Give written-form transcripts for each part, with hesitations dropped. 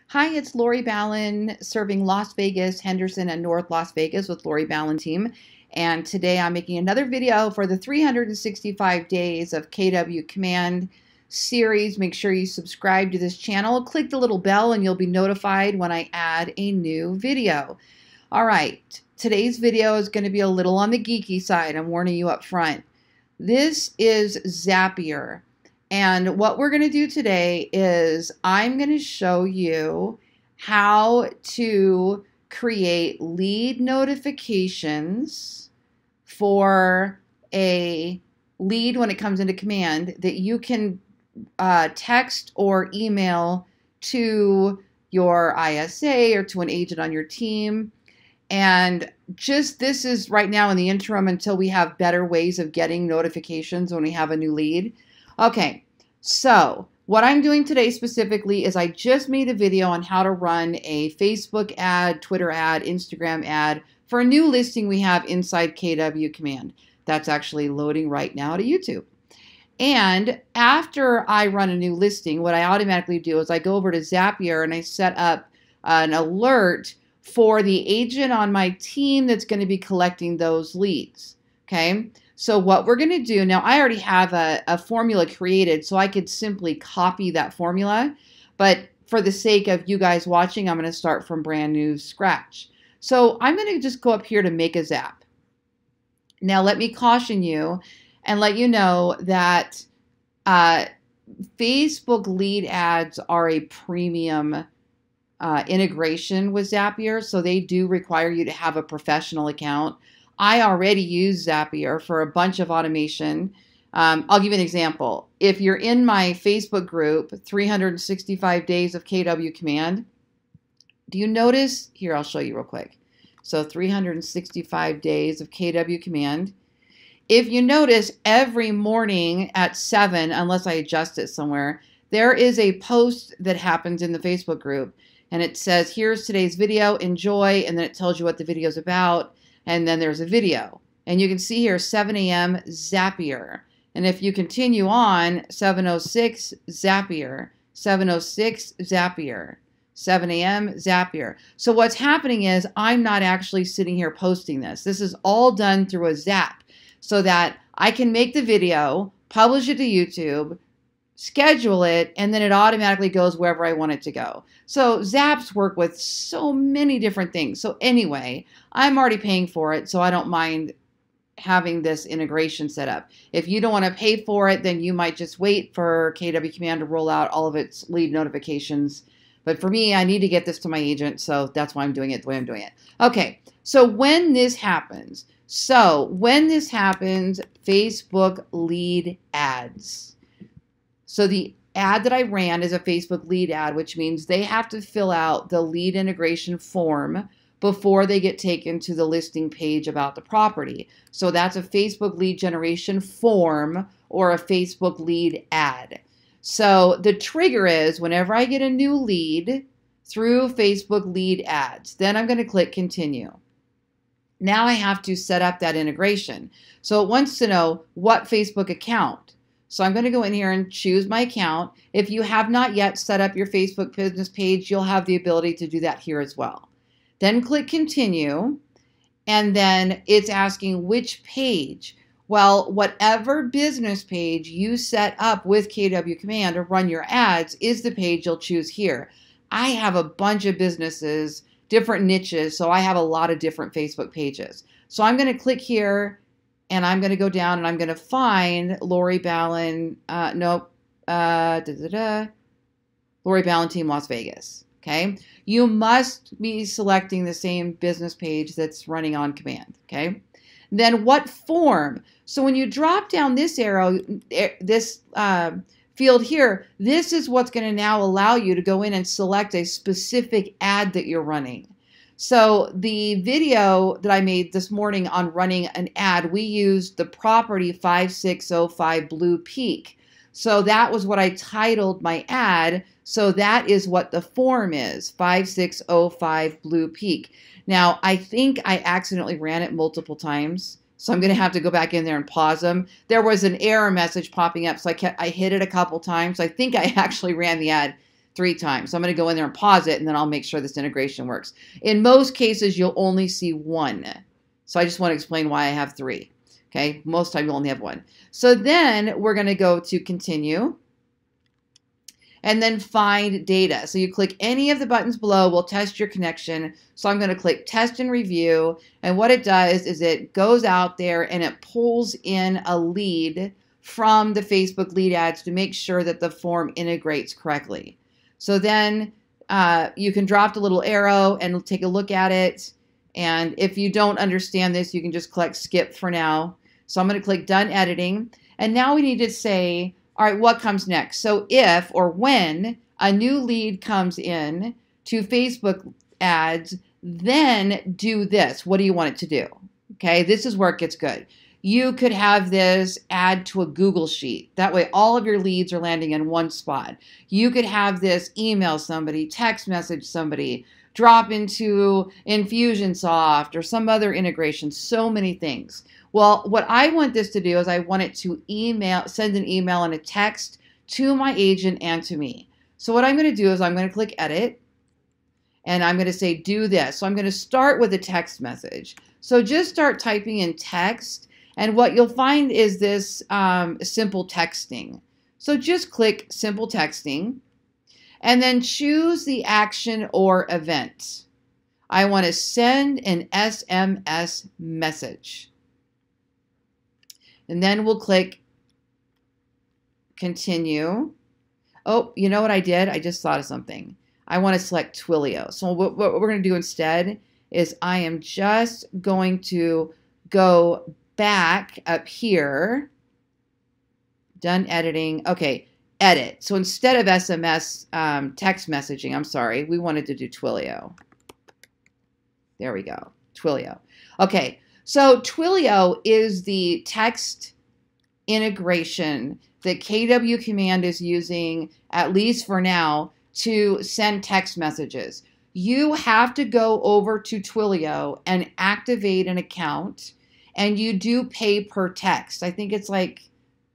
Hi, it's Lori Ballen serving Las Vegas, Henderson, and North Las Vegas with Lori Ballen team. And today I'm making another video for the 365 days of KW Command series. Make sure you subscribe to this channel. Click the little bell and you'll be notified when I add a new video. All right, today's video is going to be a little on the geeky side. I'm warning you up front. This is Zapier. And what we're going to do today is I'm going to show you how to create lead notifications for a lead when it comes into command that you can text or email to your ISA or to an agent on your team. And just this is right now in the interim until we have better ways of getting notifications when we have a new lead. Okay, so what I'm doing today specifically is I just made a video on how to run a Facebook ad, Twitter ad, Instagram ad for a new listing we have inside KW Command. That's actually loading right now to YouTube. And after I run a new listing, what I automatically do is I go over to Zapier and I set up an alert for the agent on my team that's going to be collecting those leads. Okay. So what we're going to do now, I already have a formula created, so I could simply copy that formula. But for the sake of you guys watching, I'm going to start from brand new scratch. So I'm going to just go up here to make a zap. Now let me caution you and let you know that Facebook lead ads are a premium integration with Zapier, so they do require you to have a professional account. I already use Zapier for a bunch of automation. I'll give you an example. If you're in my Facebook group, 365 Days of KW Command, do you notice? Here, I'll show you real quick. So 365 Days of KW Command. If you notice, every morning at 7, unless I adjust it somewhere, there is a post that happens in the Facebook group. And it says, here's today's video, enjoy, and then it tells you what the video is about. And then there's a video. And you can see here 7 a.m. Zapier. And if you continue on, 7:06 Zapier, 7:06 Zapier, 7 a.m. Zapier. So what's happening is I'm not actually sitting here posting this. This is all done through a Zap so that I can make the video, publish it to YouTube, schedule it, and then it automatically goes wherever I want it to go. So Zaps work with so many different things. So anyway, I'm already paying for it, so I don't mind having this integration set up. If you don't want to pay for it, then you might just wait for KW Command to roll out all of its lead notifications. But for me, I need to get this to my agent, so that's why I'm doing it the way I'm doing it. Okay, so when this happens, Facebook lead ads. So the ad that I ran is a Facebook lead ad, which means they have to fill out the lead integration form before they get taken to the listing page about the property. So that's a Facebook lead generation form or a Facebook lead ad. So the trigger is whenever I get a new lead through Facebook lead ads, then I'm going to click continue. Now I have to set up that integration. So it wants to know what Facebook account. So I'm going to go in here and choose my account. If you have not yet set up your Facebook business page, you'll have the ability to do that here as well. Then click continue, and then it's asking which page. Well, whatever business page you set up with KW Command to run your ads is the page you'll choose here. I have a bunch of businesses, different niches, so I have a lot of different Facebook pages. So I'm going to click here, and I'm going to go down and I'm going to find Lori Ballen, Lori Ballen Team Las Vegas. Okay. You must be selecting the same business page that's running on command. Okay. Then what form? So when you drop down this arrow, this field here, this is what's going to now allow you to go in and select a specific ad that you're running. So the video that I made this morning on running an ad, we used the property 5605 Blue Peak. So that was what I titled my ad. So that is what the form is, 5605 Blue Peak. Now, I think I accidentally ran it multiple times. So I'm going to have to go back in there and pause them. There was an error message popping up, so I hit it a couple times. I think I actually ran the ad 3 times. So I'm going to go in there and pause it, and then I'll make sure this integration works. In most cases, you'll only see 1. So I just want to explain why I have 3. Okay, most time you'll only have 1. So then we're going to go to continue and then find data. So you click any of the buttons below, we'll test your connection. So I'm going to click test and review. And what it does is it goes out there and it pulls in a lead from the Facebook lead ads to make sure that the form integrates correctly. So then you can drop the little arrow and take a look at it. And if you don't understand this, you can just click skip for now. So I'm going to click done editing. And now we need to say, all right, what comes next? So if or when a new lead comes in to Facebook ads, then do this. What do you want it to do? Okay, this is where it gets good. You could have this add to a Google Sheet. That way all of your leads are landing in one spot. You could have this email somebody, text message somebody, drop into Infusionsoft or some other integration, so many things. Well, what I want this to do is I want it to send an email and a text to my agent and to me. So what I'm going to do is I'm going to click edit and I'm going to say do this. So I'm going to start with a text message. So just start typing in text, and what you'll find is this simple texting. So just click simple texting and then choose the action or event. I want to send an SMS message. And then we'll click continue. Oh, you know what I did? I just thought of something. I want to select Twilio. So what we're going to do instead is I am just going to go back up here. Done editing. Okay, edit. So instead of SMS text messaging, I'm sorry, we wanted to do Twilio. There we go, Twilio. Okay. So Twilio is the text integration that KW Command is using, at least for now, to send text messages. You have to go over to Twilio and activate an account, and you do pay per text. I think it's like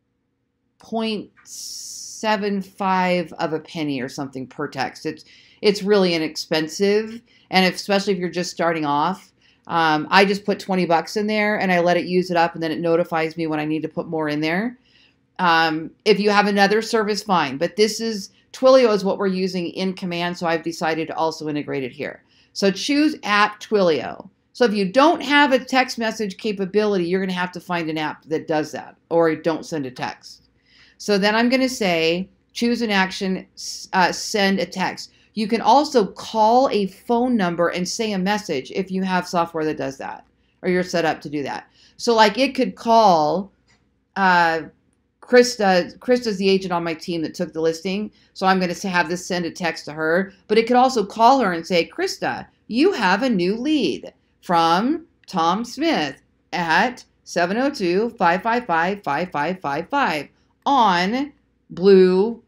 0.75 of a penny or something per text. It's really inexpensive, and especially if you're just starting off. I just put 20 bucks in there and I let it use it up, and then it notifies me when I need to put more in there. If you have another service, fine. But Twilio is what we're using in Command, so I've decided to also integrate it here. So choose app Twilio. So if you don't have a text message capability, you're going to have to find an app that does that, or don't send a text. So then I'm going to say, choose an action, send a text. You can also call a phone number and say a message if you have software that does that, or you're set up to do that. So like it could call Krista. Krista's the agent on my team that took the listing. So I'm going to have this send a text to her, but it could also call her and say, Krista, you have a new lead from Tom Smith at 702-555-5555 on Blue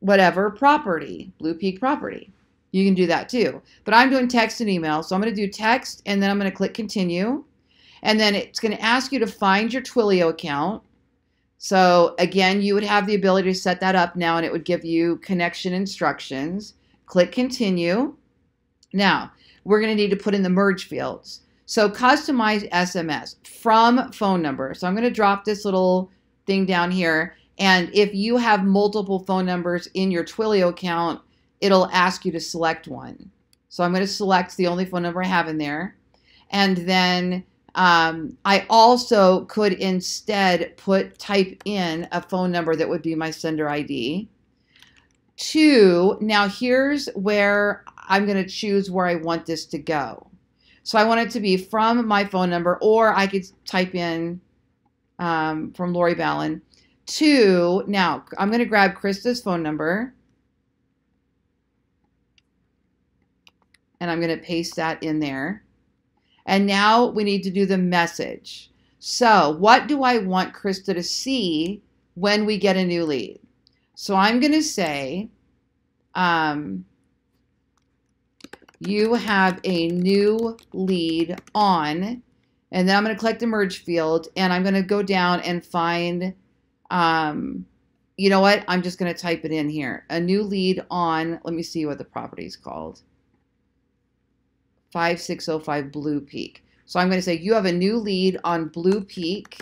Peak property. You can do that too. But I'm doing text and email. So I'm going to do text, and then I'm going to click continue. And then it's going to ask you to find your Twilio account. So again, you would have the ability to set that up now, and it would give you connection instructions. Click continue. Now, we're going to need to put in the merge fields. So customize SMS from phone number. So I'm going to drop this little thing down here. And if you have multiple phone numbers in your Twilio account, it'll ask you to select one. So I'm going to select the only phone number I have in there. And then I also could instead type in a phone number that would be my sender ID. Now here's where I'm going to choose where I want this to go. So I want it to be from my phone number, or I could type in from Lori Ballen. Now I'm going to grab Krista's phone number, and I'm going to paste that in there. And now we need to do the message. So what do I want Krista to see when we get a new lead? So I'm going to say, you have a new lead on, and then I'm going to click the merge field, and I'm going to go down and find, you know what? I'm just going to type it in here. A new lead on, let me see what the property is called. 5605 Blue Peak. So I'm going to say you have a new lead on Blue Peak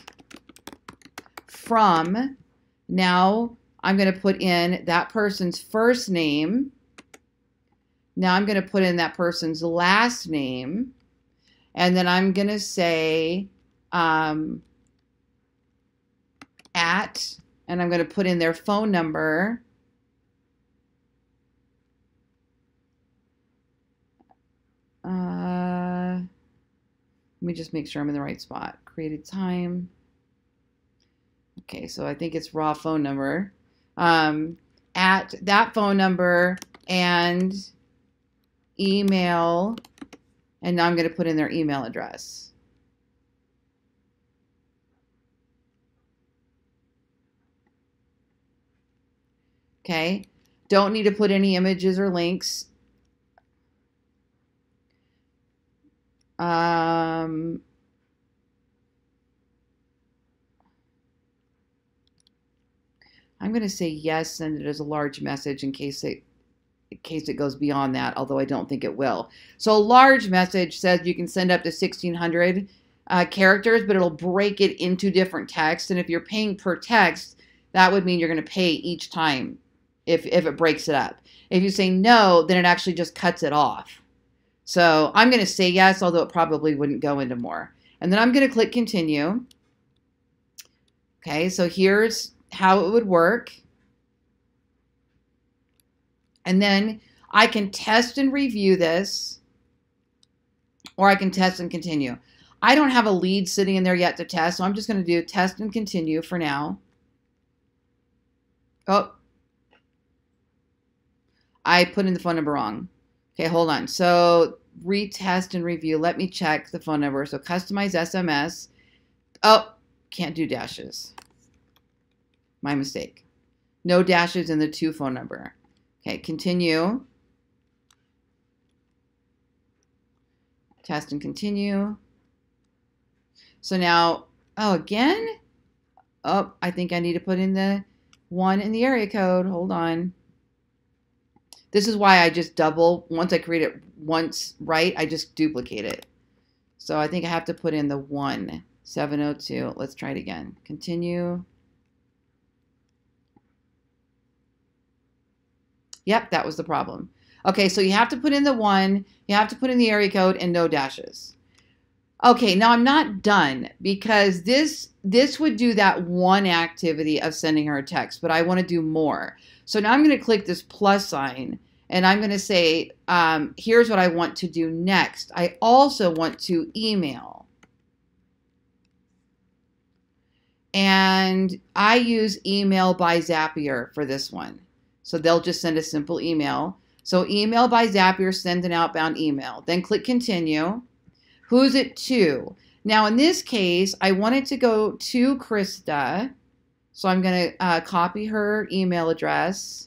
from, now I'm going to put in that person's first name. Now I'm going to put in that person's last name. And then I'm going to say at, and I'm going to put in their phone number. Let me just make sure I'm in the right spot. Created time. Okay, so I think it's raw phone number. At that phone number and email, and now I'm going to put in their email address. Okay, don't need to put any images or links. I'm going to say yes, send it as a large message in case it goes beyond that, although I don't think it will. So a large message says you can send up to 1,600 characters, but it'll break it into different texts. And if you're paying per text, that would mean you're going to pay each time if it breaks it up. If you say no, then it actually just cuts it off. So I'm going to say yes, although it probably wouldn't go into more. And then I'm going to click continue. Okay, so here's how it would work. And then I can test and review this, or I can test and continue. I don't have a lead sitting in there yet to test, so I'm just going to do test and continue for now. Oh, I put in the phone number wrong. Okay, hold on. So retest and review. Let me check the phone number. So customize SMS. Oh, can't do dashes. My mistake. No dashes in the to phone number. Okay, continue. Test and continue. So now, oh, again? Oh, I think I need to put in the 1 in the area code. Hold on. This is why I just double. Once I create it once right, I just duplicate it. So I think I have to put in the 1, 702. Let's try it again. Continue. Yep, that was the problem. Okay, so you have to put in the 1, you have to put in the area code, and no dashes. Okay, now I'm not done because this would do that one activity of sending her a text, but I want to do more. So now I'm going to click this plus sign, and I'm going to say, here's what I want to do next. I also want to email. And I use email by Zapier for this one. So they'll just send a simple email. So email by Zapier, send an outbound email. Then click continue. Who's it to? Now in this case, I want it to go to Krista. So I'm going to copy her email address.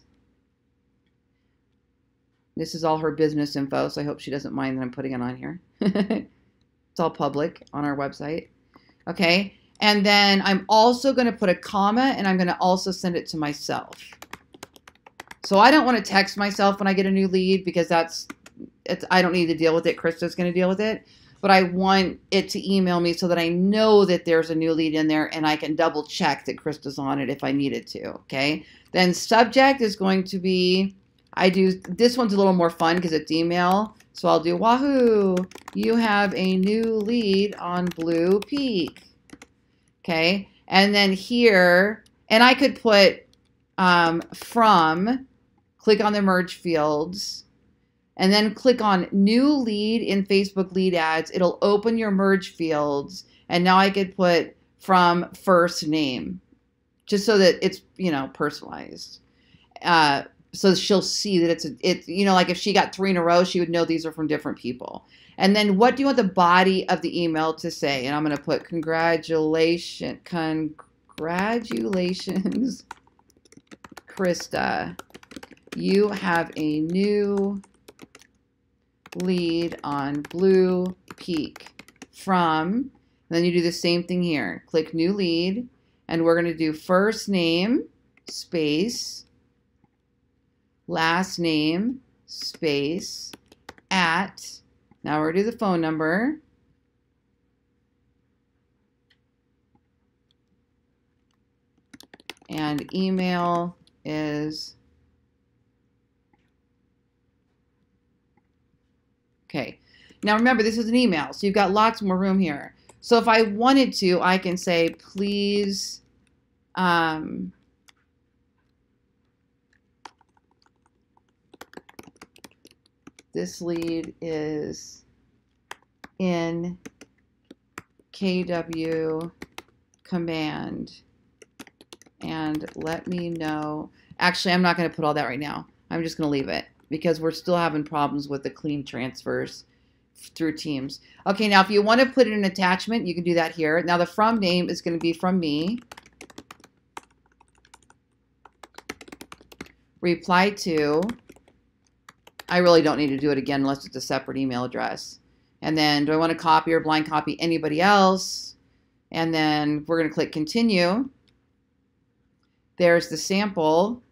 This is all her business info, so I hope she doesn't mind that I'm putting it on here. It's all public on our website. Okay, and then I'm also going to put a comma, and I'm going to also send it to myself. So I don't want to text myself when I get a new lead because I don't need to deal with it. Krista's going to deal with it. But I want it to email me so that I know that there's a new lead in there and I can double check that Krista's on it if I needed to, okay? Then subject is going to be, this one's a little more fun because it's email. So I'll do, wahoo, you have a new lead on Blue Peak, okay? And then here, and I could put from, click on the merge fields, and then click on new lead in Facebook lead ads. It'll open your merge fields. And now I could put from first name just so that it's, personalized. So she'll see that it's, like if she got 3 in a row, she would know these are from different people. And then what do you want the body of the email to say? And I'm going to put congratulations, Krista. You have a new lead on Blue Peak from, and then you do the same thing here. Click new lead, and we're going to do first name. space, last name, space, at, now we're going to do the phone number, and email is, okay. Now remember, this is an email, so you've got lots more room here. So if I wanted to, I can say, please, this lead is in KW command, and let me know. Actually, I'm not going to put all that right now. I'm just going to leave it because we're still having problems with the clean transfers through Teams. Okay, now if you want to put in an attachment, you can do that here. Now the from name is going to be from me. Reply to. I really don't need to do it again unless it's a separate email address. And then do I want to copy or blind copy anybody else? And then we're going to click continue. There's the sample.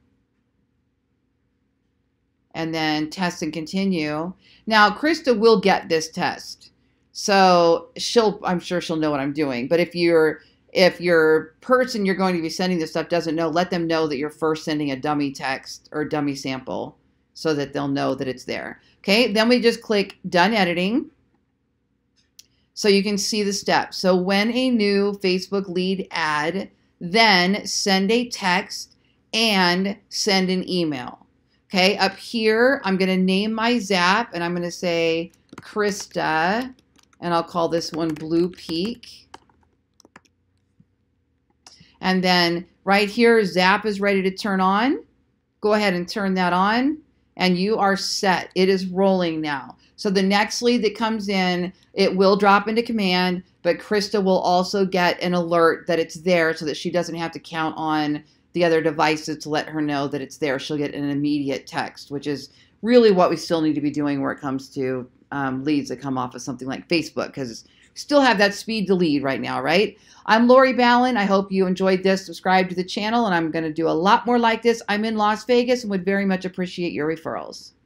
And then test and continue. Now, Krista will get this test. So I'm sure she'll know what I'm doing. But if your person you're going to be sending this stuff doesn't know, let them know that you're first sending a dummy text or dummy sample so that they'll know that it's there. Okay, then we just click done editing. So you can see the steps. So when a new Facebook lead ad, then send a text and send an email. Okay, up here, I'm going to name my Zap, and I'm going to say Krista, and I'll call this one Blue Peak. And then right here, Zap is ready to turn on. Go ahead and turn that on, and you are set. It is rolling now. So the next lead that comes in, it will drop into command, but Krista will also get an alert that it's there so that she doesn't have to count on the other devices to let her know that it's there. She'll get an immediate text, which is really what we still need to be doing where it comes to leads that come off of something like Facebook, because we still have that speed to lead right now, right? I'm Lori Ballen. I hope you enjoyed this. Subscribe to the channel, and I'm going to do a lot more like this. I'm in Las Vegas and would very much appreciate your referrals.